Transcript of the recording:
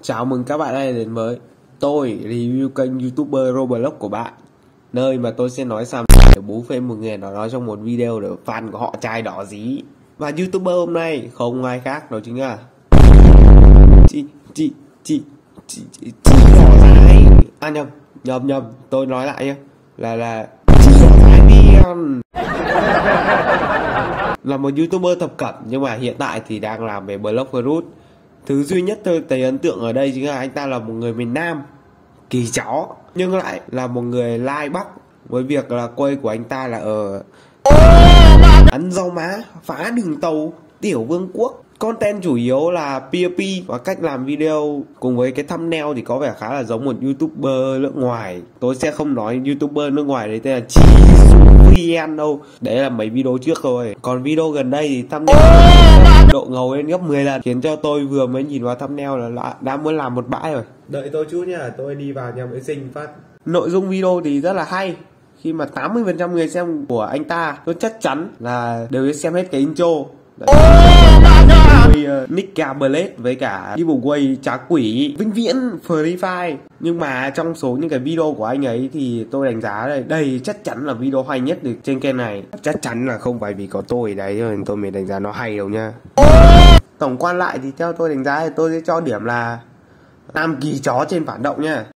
Chào mừng các bạn đã đến với tôi review kênh YouTuber Roblox của bạn, nơi mà tôi sẽ nói sao để bú phê một người nào đó trong một video để fan của họ trai đỏ dí. Và YouTuber hôm nay không ai khác đó chính là chị đỏ dái. À nhầm, tôi nói lại nhé, là chị đỏ dái Biên. Là một YouTuber thập cẩm nhưng mà hiện tại thì đang làm về Blox Fruit. Thứ duy nhất tôi thấy ấn tượng ở đây chính là anh ta là một người miền Nam, kỳ chó, nhưng lại là một người Lai Bắc, với việc là quê của anh ta là ở ăn rau má, phá đường tàu, tiểu vương quốc. Content chủ yếu là PvP và cách làm video cùng với cái thumbnail thì có vẻ khá là giống một YouTuber nước ngoài. Tôi sẽ không nói YouTuber nước ngoài đấy tên là VN đâu, đấy là mấy video trước thôi. Còn video gần đây thì thumbnail độ ngầu lên gấp 10 lần, khiến cho tôi vừa mới nhìn vào thumbnail là đã muốn làm một bãi rồi. Đợi tôi chút nhá, tôi đi vào nhà vệ sinh phát. Nội dung video thì rất là hay, khi mà 80% người xem của anh ta tôi chắc chắn là đều xem hết cái intro. Nika Blade với cả giveaway trá quỷ vĩnh viễn Free Fire. Nhưng mà trong số những cái video của anh ấy thì tôi đánh giá đây chắc chắn là video hay nhất được trên kênh này. Chắc chắn là không phải vì có tôi đấy rồi tôi mới đánh giá nó hay đâu nha. Tổng quan lại thì theo tôi đánh giá thì tôi sẽ cho điểm là 5 kỳ chó trên phản động nha.